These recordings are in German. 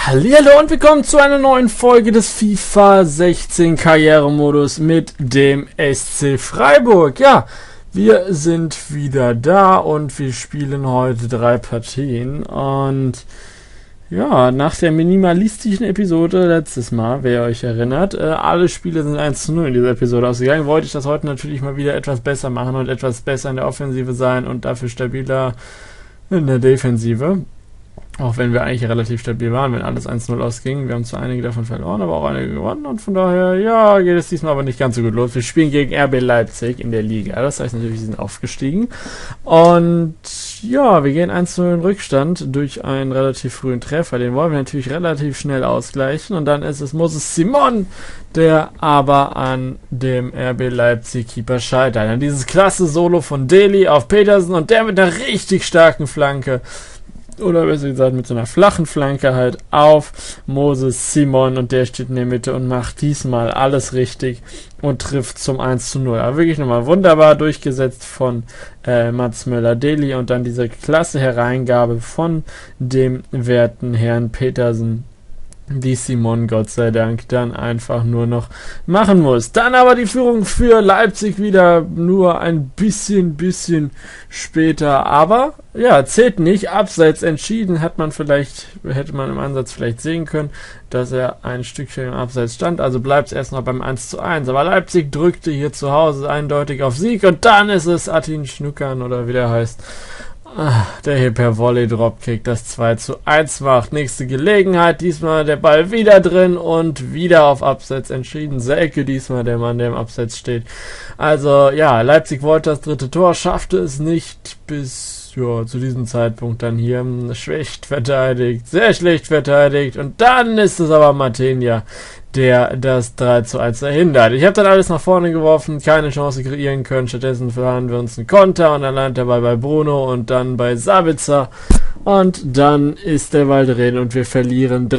Hallihallo und willkommen zu einer neuen Folge des FIFA 16 Karrieremodus mit dem SC Freiburg. Ja, wir sind wieder da und wir spielen heute 3 Partien. Und ja, nach der minimalistischen Episode letztes Mal, wer euch erinnert, alle Spiele sind 1:0 in dieser Episode ausgegangen. Wollte ich das heute natürlich mal wieder etwas besser machen und etwas besser in der Offensive sein und dafür stabiler in der Defensive. Auch wenn wir eigentlich relativ stabil waren, wenn alles 1:0 ausging. Wir haben zwar einige davon verloren, aber auch einige gewonnen. Und von daher, ja, geht es diesmal aber nicht ganz so gut los. Wir spielen gegen RB Leipzig in der Liga. Das heißt natürlich, sie sind aufgestiegen. Und ja, wir gehen 1:0 in Rückstand durch einen relativ frühen Treffer. Den wollen wir natürlich relativ schnell ausgleichen. Und dann ist es Moses Simon, der aber an dem RB Leipzig-Keeper scheitert. Dann dieses klasse Solo von Deli auf Petersen und der mit einer richtig starken Flanke. Oder besser gesagt mit so einer flachen Flanke halt auf Moses Simon und der steht in der Mitte und macht diesmal alles richtig und trifft zum 1:0. Aber wirklich nochmal wunderbar durchgesetzt von Mats Möller-Deli und dann diese klasse Hereingabe von dem werten Herrn Petersen, die Simon Gott sei Dank dann einfach nur noch machen muss. Dann aber die Führung für Leipzig wieder nur ein bisschen später, aber ja, zählt nicht. Abseits entschieden hätte man im Ansatz vielleicht sehen können, dass er ein Stückchen im Abseits stand, also bleibt es erst noch beim 1:1. Aber Leipzig drückte hier zu Hause eindeutig auf Sieg und dann ist es Atin Schnukan oder wie der heißt, der hier per Volley-Dropkick das 2:1 macht. Nächste Gelegenheit, diesmal der Ball wieder drin und wieder auf Abseits entschieden. Selke diesmal der Mann, der im Abseits steht. Also ja, Leipzig wollte das 3. Tor, schaffte es nicht bis zu diesem Zeitpunkt dann hier schlecht verteidigt, sehr schlecht verteidigt und dann ist es aber Matenia, der das 3:1 verhindert. Ich habe dann alles nach vorne geworfen, keine Chance kreieren können, stattdessen fahren wir uns einen Konter und dann landet der Ball bei Bruno und dann bei Sabitzer und dann ist der Ball drin und wir verlieren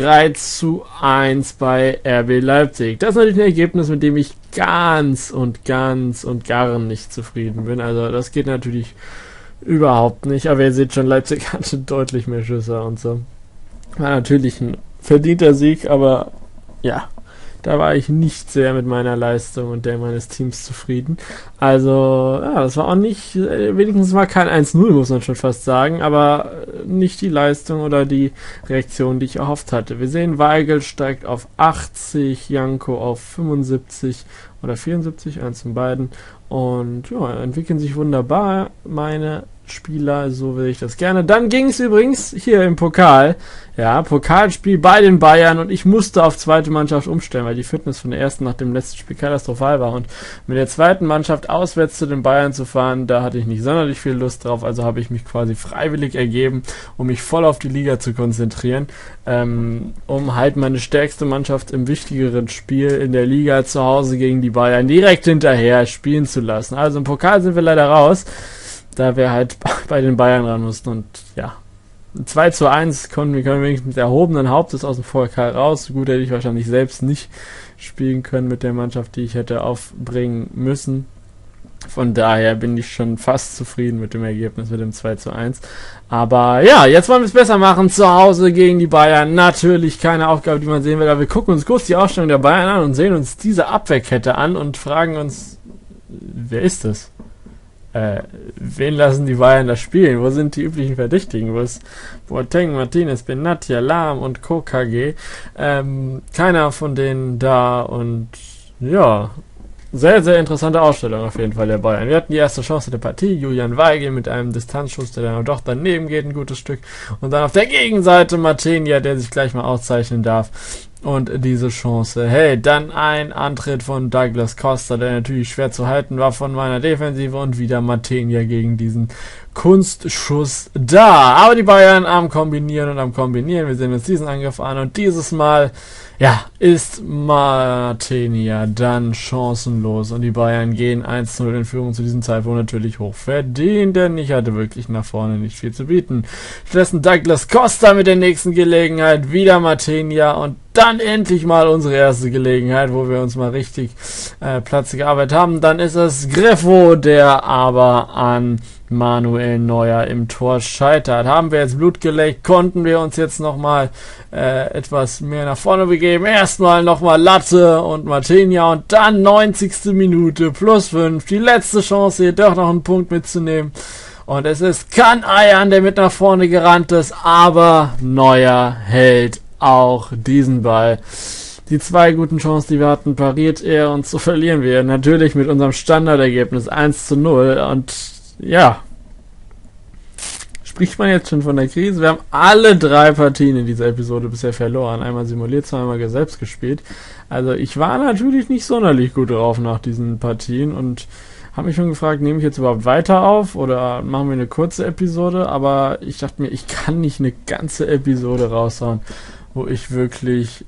3:1 bei RB Leipzig. Das ist natürlich ein Ergebnis, mit dem ich ganz und gar nicht zufrieden bin. Also das geht natürlich überhaupt nicht, aber ihr seht schon, Leipzig hatte deutlich mehr Schüsse und so. War natürlich ein verdienter Sieg, aber ja, da war ich nicht sehr mit meiner Leistung und der meines Teams zufrieden. Also, ja, das war auch nicht, wenigstens mal kein 1:0, muss man schon fast sagen, aber nicht die Leistung oder die Reaktion, die ich erhofft hatte. Wir sehen, Weigl steigt auf 80, Janko auf 75 oder 74, eins von beiden. Und ja, entwickeln sich wunderbar meine Spieler, so will ich das gerne. Dann ging es übrigens hier im Pokal, ja, Pokalspiel bei den Bayern und ich musste auf zweite Mannschaft umstellen, weil die Fitness von der ersten nach dem letzten Spiel katastrophal war und mit der zweiten Mannschaft auswärts zu den Bayern zu fahren, da hatte ich nicht sonderlich viel Lust drauf, also habe ich mich quasi freiwillig ergeben, um mich voll auf die Liga zu konzentrieren, um halt meine stärkste Mannschaft im wichtigeren Spiel in der Liga zu Hause gegen die Bayern direkt hinterher spielen zu lassen. Also im Pokal sind wir leider raus, da wir halt bei den Bayern ran mussten und ja, 2:1 können wir wenigstens mit erhobenen Hauptes aus dem Pokal raus. Gut, hätte ich wahrscheinlich selbst nicht spielen können mit der Mannschaft, die ich hätte aufbringen müssen. Von daher bin ich schon fast zufrieden mit dem Ergebnis, mit dem 2:1. Aber ja, jetzt wollen wir es besser machen. Zu Hause gegen die Bayern. Natürlich keine Aufgabe, die man sehen will, aber wir gucken uns kurz die Aufstellung der Bayern an und sehen uns diese Abwehrkette an und fragen uns, wer ist das? Wen lassen die Bayern da spielen? Wo sind die üblichen Verdächtigen? Wo ist Boateng, Martinez, Benatia, Lahm und KG? Keiner von denen da und ja, sehr, sehr interessante Ausstellung auf jeden Fall der Bayern. Wir hatten die erste Chance der Partie, Julian Weigl mit einem Distanzschuss, der dann doch daneben geht, ein gutes Stück. Und dann auf der Gegenseite Matenia, der sich gleich mal auszeichnen darf. Und diese Chance, hey, dann ein Antritt von Douglas Costa, der natürlich schwer zu halten war von meiner Defensive und wieder Matenia gegen diesen Kunstschuss da. Aber die Bayern am Kombinieren. Wir sehen uns diesen Angriff an und dieses Mal, ja, ist Matenia dann chancenlos und die Bayern gehen 1:0 in Führung zu diesem Zeitpunkt natürlich hoch verdient, denn ich hatte wirklich nach vorne nicht viel zu bieten. Stattdessen Douglas Costa mit der nächsten Gelegenheit, wieder Matenia und dann endlich mal unsere erste Gelegenheit, wo wir uns mal richtig Platz gearbeitet haben. Dann ist es Greffo, der aber an Manuel Neuer im Tor scheitert. Haben wir jetzt Blut geleckt, konnten wir uns jetzt nochmal etwas mehr nach vorne begeben. Erstmal nochmal Latte und Martinia und dann 90. Minute +5. Die letzte Chance, hier doch noch einen Punkt mitzunehmen. Und es ist Can-Ayhan, der mit nach vorne gerannt ist, aber Neuer hält auch diesen Ball. Die 2 guten Chancen, die wir hatten, pariert er und so verlieren wir. Natürlich mit unserem Standardergebnis 1:0 und ja, spricht man jetzt schon von der Krise. Wir haben alle 3 Partien in dieser Episode bisher verloren. Einmal simuliert, zweimal selbst gespielt. Also ich war natürlich nicht sonderlich gut drauf nach diesen Partien und habe mich schon gefragt, nehme ich jetzt überhaupt weiter auf oder machen wir eine kurze Episode? Aber ich dachte mir, ich kann nicht eine ganze Episode raushauen, wo ich wirklich,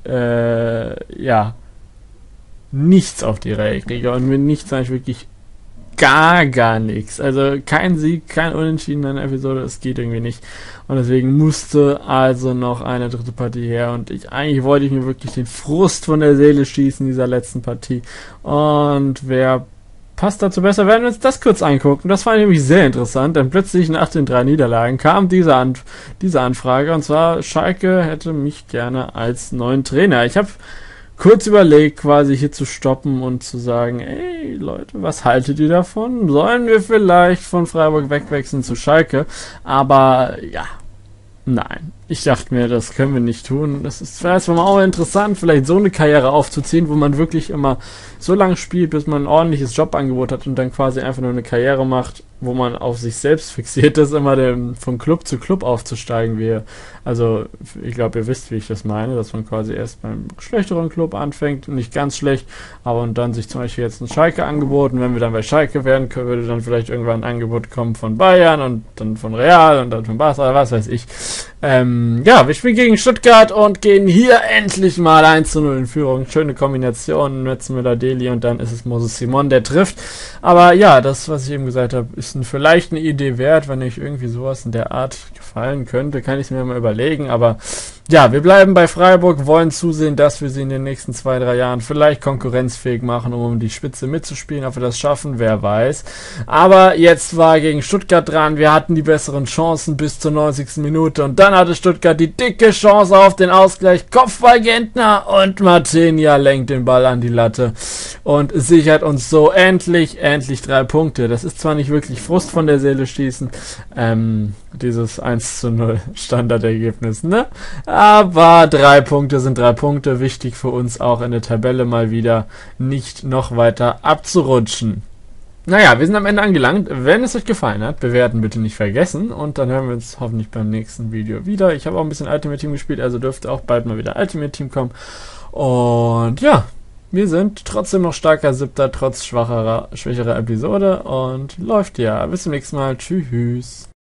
nichts auf die Reihe kriege. Und mit nichts sage ich wirklich gar nichts. Also kein Sieg, kein Unentschieden in der Episode, das geht irgendwie nicht. Und deswegen musste also noch eine 3. Partie her. Und eigentlich wollte ich mir wirklich den Frust von der Seele schießen in dieser letzten Partie. Und wer passt dazu besser, werden wir uns das kurz angucken. Das war nämlich sehr interessant, denn plötzlich nach den 3 Niederlagen kam diese Anfrage, und zwar Schalke hätte mich gerne als neuen Trainer. Ich habe kurz überlegt, quasi hier zu stoppen und zu sagen, ey Leute, was haltet ihr davon? Sollen wir vielleicht von Freiburg wegwechseln zu Schalke? Aber ja, nein. Ich dachte mir, das können wir nicht tun. Das ist vielleicht auch interessant, vielleicht so eine Karriere aufzuziehen, wo man wirklich immer so lange spielt, bis man ein ordentliches Jobangebot hat und dann quasi einfach nur eine Karriere macht, wo man auf sich selbst fixiert ist, immer von Club zu Club aufzusteigen. Also ich glaube, ihr wisst, wie ich das meine, dass man quasi erst beim schlechteren Club anfängt, nicht ganz schlecht, aber und dann sich zum Beispiel jetzt ein Schalke angeboten, wenn wir dann bei Schalke wären, würde dann vielleicht irgendwann ein Angebot kommen von Bayern und dann von Real und dann von Barca, was weiß ich. Wir spielen gegen Stuttgart und gehen hier endlich mal 1:0 in Führung. Schöne Kombination, Müller-Deli und dann ist es Moses Simon, der trifft. Aber ja, das, was ich eben gesagt habe, ist vielleicht eine Idee wert, wenn euch irgendwie sowas in der Art gefallen könnte, kann ich es mir mal überlegen. Aber ja, wir bleiben bei Freiburg, wollen zusehen, dass wir sie in den nächsten 2-3 Jahren vielleicht konkurrenzfähig machen, um die Spitze mitzuspielen. Ob wir das schaffen, wer weiß. Aber jetzt war gegen Stuttgart dran. Wir hatten die besseren Chancen bis zur 90. Minute und dann hatte Stuttgart die dicke Chance auf den Ausgleich. Kopfball Gentner und Martinia lenkt den Ball an die Latte und sichert uns so endlich 3 Punkte. Das ist zwar nicht wirklich Frust von der Seele schießen, dieses 1:0 Standardergebnis, ne? Aber 3 Punkte sind 3 Punkte. Wichtig für uns auch in der Tabelle mal wieder nicht noch weiter abzurutschen. Naja, wir sind am Ende angelangt. Wenn es euch gefallen hat, bewerten bitte nicht vergessen. Und dann hören wir uns hoffentlich beim nächsten Video wieder. Ich habe auch ein bisschen Ultimate Team gespielt, also dürfte auch bald mal wieder Ultimate Team kommen. Und ja, wir sind trotzdem noch starker 7. trotz schwächerer Episode. Und läuft ja. Bis zum nächsten Mal. Tschüss.